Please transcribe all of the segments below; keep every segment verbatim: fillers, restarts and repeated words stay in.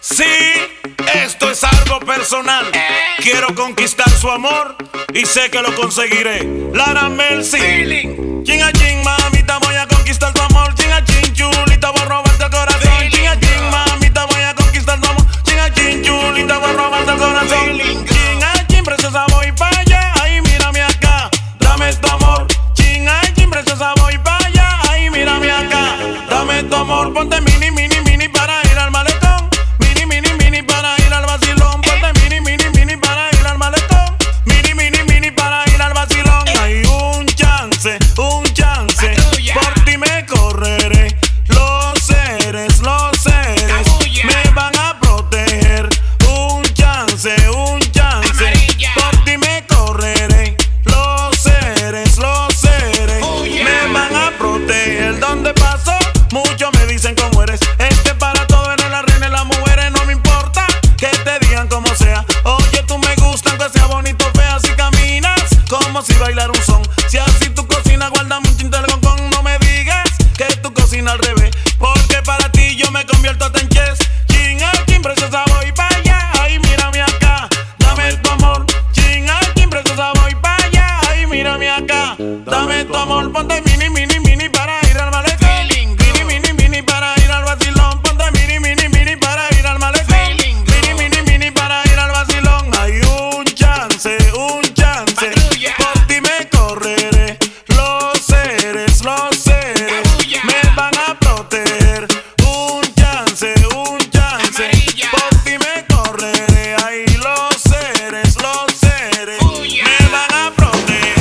Sí, esto es algo personal. Quiero conquistar su amor y sé que lo conseguiré. Lara Melcy. Chin a chin, mamita, voy a conquistar tu amor. Chin a chin, chulita, voy a robarte el corazón. Chin a chin, mamita, voy a conquistar tu amor. Chin a chin, chulita, voy a robarte el corazón. Chin a chin, preciosa, voy para allá. Ay, mírame acá, dame tu amor. Chin a chin, preciosa, voy para allá. Ay, mírame acá, dame tu amor. Ponte mini, mini, mini para ir al malecón. Mini, mini, mini para ir al vacilón. Ponte mini, mini, mini para ir al malecón. Mini, mini, mini para ir al vacilón. Hay un chance, un chance. Por ti me correré. Los seres, los seres me van a proteger. Un chance, un chance. Por ti me correré. Los seres, los seres me van a proteger. ¿Dónde paso? Muchos me dicen cómo eres. Este para todo, eres la reina de las mujeres. No me importa que te digan como sea. Oye, tú me gusta aunque sea bonito, fea. Si caminas como si bailara un son. Si así tu cocina guarda mucho intergongón. No me digas que tu cocina al revés, porque para ti yo me convierto en chef. Chin a chin, preciosa, voy para allá. Ay, mírame acá, dame tu amor. Chin a chin, preciosa, voy para allá. Ay, mírame acá, dame tu amor. Ponte mini, mini, mini para ir al malecón. Mini, mini, mini para ir al vacilón. Ponte mini, mini, mini para ir al malecón. Mini, mini, mini para ir al vacilón. Hay un chance, un chance. Por ti me correré. Los seres, los seres me van a proteger. Un chance, un chance. Por ti me correré. Ahí los seres, los seres me van a proteger.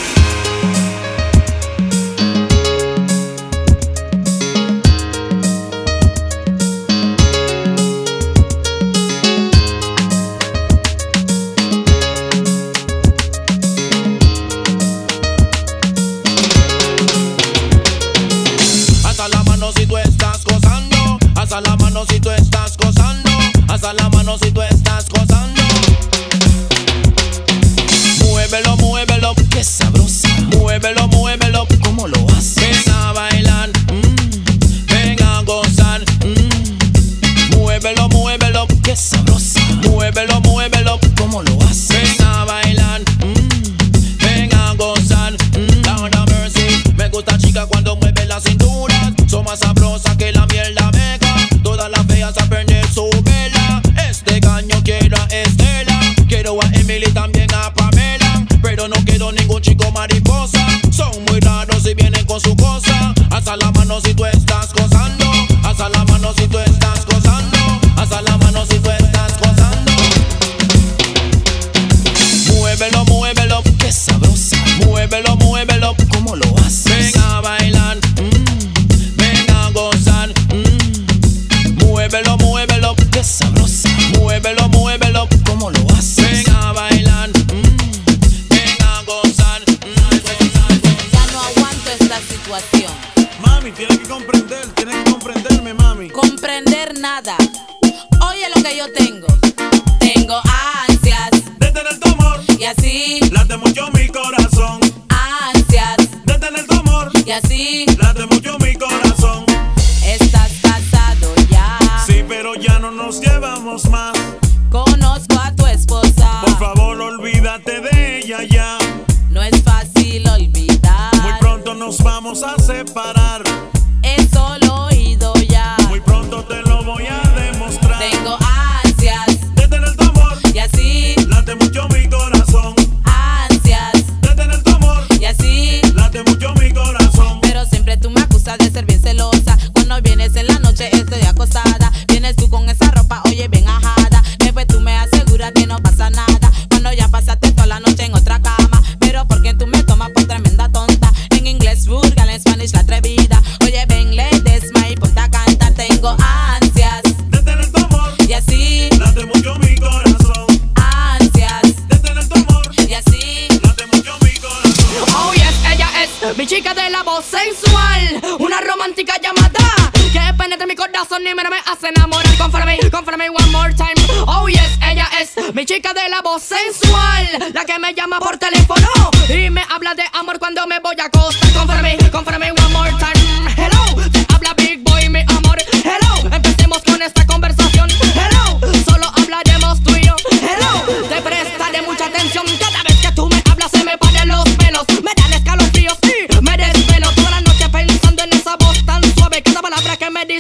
Alza la mano si tú estás gozando. Alza la mano si tú estás gozando. Alza la mano si tú estás gozando. Muévelo, muévelo, qué sabrosa. Muévelo, muévelo, ¿cómo lo haces? Ven a bailar, mm. Ven a gozar, mm. Muévelo, muévelo, qué sabrosa. Muévelo, muévelo, ¿cómo lo haces? Ven a bailar, mm. Ven a gozar, mm. Lord have mercy. Me gusta chica cuando mueve la cintura. Son más sabrosas que la miel la meca. Todas las feas a perder su vela. Este caño quiero a Estela. Quiero a Emily, también a Pamela. Pero no quiero ningún chico mariposa. Son muy raros y vienen con su cosa. Alza la mano si tú estás gozando. Alza la mano si tú estás gozando. Alza la mano si tú estás gozando. Muévelo, muévelo, qué sabrosa. Muévelo, muévelo, ¿cómo lo haces? Ven a bailar, mm. Ven a gozar, mm. Muévelo, muévelo, qué sabrosa. Muévelo, muévelo, ¿cómo lo haces? Ven a bailar, mm. Ven a gozar, mm. Ya no aguanto esta situación. Mami, tienes que comprender, tienes que comprenderme, mami. Comprender nada. Oye lo que yo tengo. Tengo ansias De tener tu amor, y así, late mucho mi corazón. ansias De tener tu amor, y así. late mucho mi corazón. Estás casado ya. Sí, pero ya no nos llevamos más. Conozco a tu esposa. Por favor, olvídate de ella ya. No es fácil olvidar. Muy pronto nos vamos a separar. Eso lo he oído ya. Muy pronto te lo voy a demostrar. Tengo ansias De tener tu amor, y así, late mucho mi corazón. ansias De tener tu amor, y así. late mucho mi corazón. Pero siempre tú me acusas de ser bien celosa. Cuando vienes en la noche estoy acostada. Vienes tú con esa ropa, oye, bien ajada. Después tú me aseguras que no pasa nada. Cuando ya pasaste toda la noche en otra cama. Pero porque tú me tomas por tremenda tonta. En inglés vulgar, en Spanish la atrevida. Oye, ven, le desma y ponte a cantar. Tengo ansias De tener tu amor, y así, late mucho mi corazón. ansias De tener tu amor, y así. late mucho mi corazón. Oh yes, ella es mi chica de la voz sensual. Una romántica llamada que penetra mi corazón y me, me hace enamorar. Confórame, confórame one more time. Oh yes, ella es mi chica de la voz sensual. La que me llama por teléfono y me habla de amor cuando me voy a acostar. Confórame, confórame one more time. Hello, te habla Big Boy, mi amor. Hello, empecemos con esta conversación. Hello.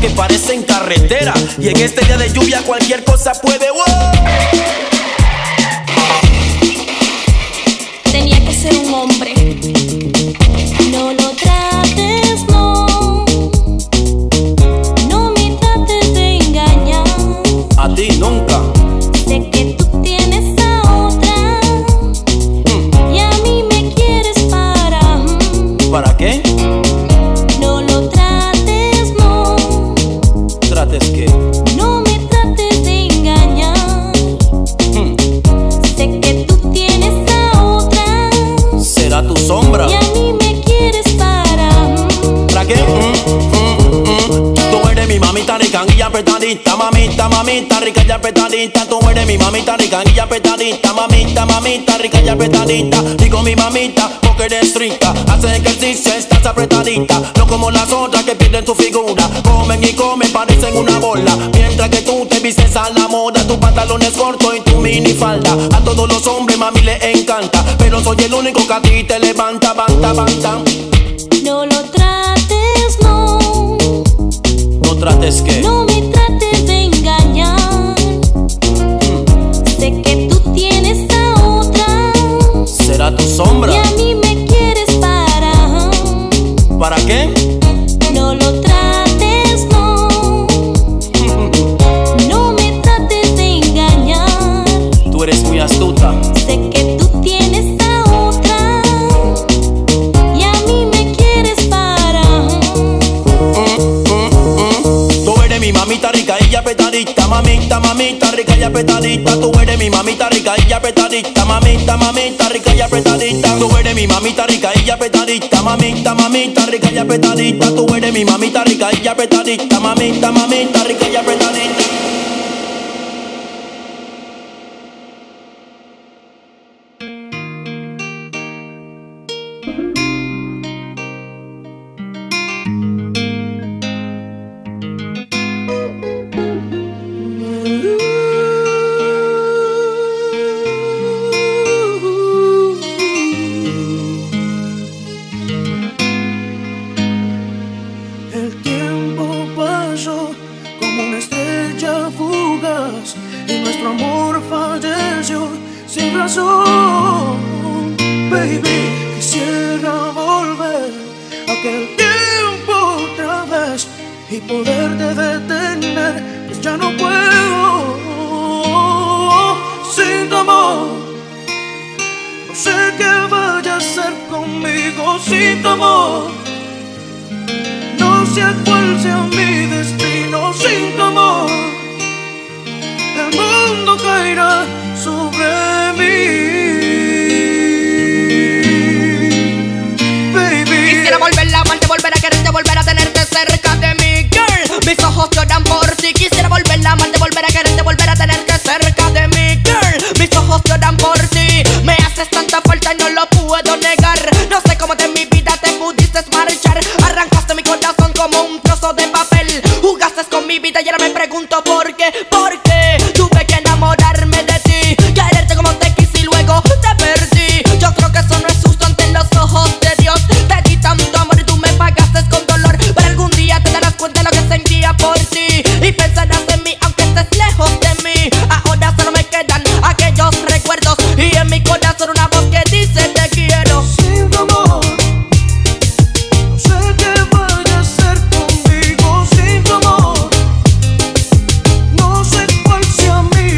que parecen carretera. Y en este día de lluvia cualquier cosa puede. ¡Wow! Tenía que ser un hombre. No lo trates, no. No me trates de engañar. A ti nunca. Sé que tú tienes a otra. mm. Y a mí me quieres para. Mm. ¿Para qué? No lo trates, no. ¿Trates qué? No me trates de engañar. Hmm. Sé que tú tienes a otra. ¿Será tu sombra? Y a mí me quieres para. mm. ¿Para qué? Mm, mm, mm. Tú eres mi mamita rica y apretadita, mamita, mamita rica y apretadita. Tú eres mi mamita rica y apretadita, mamita, mamita rica y apretadita. Digo mi mamita porque eres rica, haces ejercicio, estás apretadita. No como las otras que pierden su figura, comen y comen, parecen una bola. Mientras que tú te vistes a la moda, tu pantalón es corto y tu minifalda. A todos los hombres mami les encanta, pero soy el único que a ti te levanta, banta, banta. No lo trates, no. ¿No trates qué? No me trates de engañar. Sé que tú tienes a otra. ¿Será tu sombra? Y a mí me quieres para. ¿Para qué? No lo trates, no. No me trates de engañar. Tú eres muy astuta. Sé que tú tienes a otra. Y a mí me quieres para. Mm, mm, mm. Tú eres mi mamita rica y apretadita, mamita, mamita rica y apretadita. Tú eres mi mamita rica y apretadita, mamita, mamita rica y apretadita. Tú eres mi mamita rica y apretadita, mamita, mamita rica y apretadita. Tú eres mi mamita rica y apretadita, mamita, mamita rica y apretadita. El tiempo pasó como una estrella fugaz y nuestro amor falleció sin razón. Baby, quisiera volver a aquel tiempo otra vez y poderte detener, pues ya no puedo sin tu amor. No sé qué vaya a hacer conmigo sin tu amor. No sé cuál sea mi destino sin tu amor. El mundo caerá sobre mí. Baby, quisiera volver a amarte, volver a quererte, volver a tenerte cerca de mí, girl. Mis ojos lloran por ti. Quisiera volver a amarte, volver a quererte, volver a tenerte cerca de mí, girl. Mis ojos lloran por ti. Me haces tanta falta y no lo puedo negar. No sé cómo de mi vida te pudiste marchar. Arrancaste mi corazón como un trozo de papel. Jugaste con mi vida y ahora me pregunto por qué. ¿Por qué tuve que enamorarme de ti? Quererte como te quise y luego te perdí. Yo creo que eso no es justo ante los ojos de Dios. Te di tanto amor y tú me pagaste con dolor. Pero algún día te darás cuenta de lo que sentía por ti y pensarás en mí aunque estés lejos de mí. Ahora solo me quedan aquellos recuerdos y en mi corazón una voz que dice te quiero. sin tu amor. No sé qué vaya a hacer conmigo sin tu amor. No sé cuál sea mi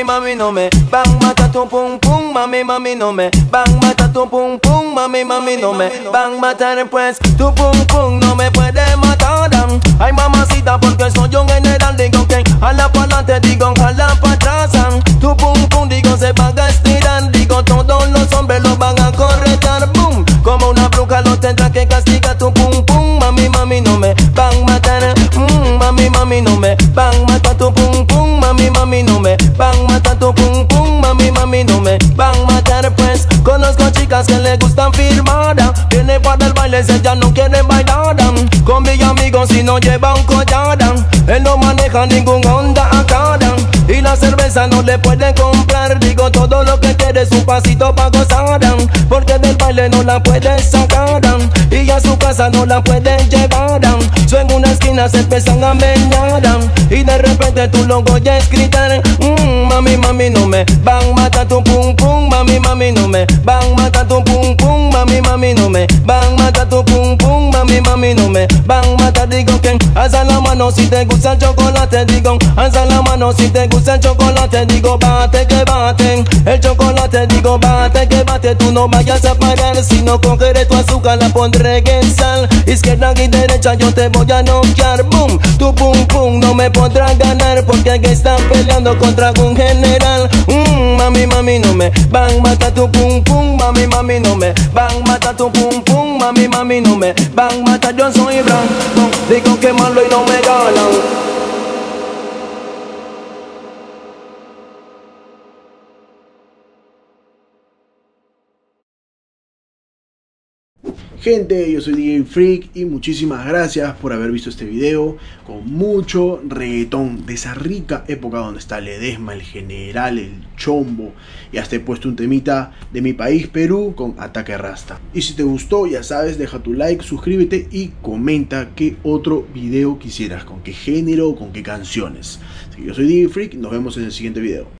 mami no me van mata tu pum pum, mami mami no me van mata tu pum pum, mami mami no me van matar pues tu pum pum no me puede matar. Ay mamacita porque soy un general, digo que jala pa' adelante, digo jala pa' atrás. Tu pum pum digo se van a estirar, digo todos los hombres los van a corretar, boom. Como una bruja lo tendrá que castigar tu pum pum, mami mami no me van matar, mm, mami mami no me van matar tu pum pum, mami mami no me van matar tu pum pum, mami mami no me van matar pues. Conozco chicas que le gustan firmada, viene para el baile si ella no quiere bailar. Con mi amigo si no lleva un collar, él no maneja ningún Honda acá. Y la cerveza no le puede comprar, digo todo lo que quiere es un pasito pa' gozar, porque del baile no la puede sacar y a su casa no la puede llevar. So en una esquina se empiezan a meñar y de repente tú lo oyes gritar, mmm, mami mami no me van matar tu pum pum, mami mami no me van matar tu pum pum, mami mami no me van matar tu pum pum, mami mami no me van matar. Digo que alza la mano si te gusta el chocolate, digo alza la mano si te gusta el chocolate, digo bate que bate el chocolate, digo bate que bate, tú no vayas a parar, si no cogeré tu azúcar la pondré en sal, izquierda y derecha yo te voy a noquear, boom, tu pum pum no me podrás ganar porque aquí están peleando contra un general, mm, mami mami no me van matar tu pum pum, mami mami no me van matar tu pum pum, mami mami no me van matar, yo soy blanco, digo que malo y no me ganan. Gente, yo soy D J Freak y muchísimas gracias por haber visto este video con mucho reggaetón de esa rica época donde está Ledesma, el General, el Chombo y hasta he puesto un temita de mi país, Perú, con Ataque Rasta. Y si te gustó, ya sabes, deja tu like, suscríbete y comenta qué otro video quisieras, con qué género o con qué canciones. Así que yo soy D J Freak y nos vemos en el siguiente video.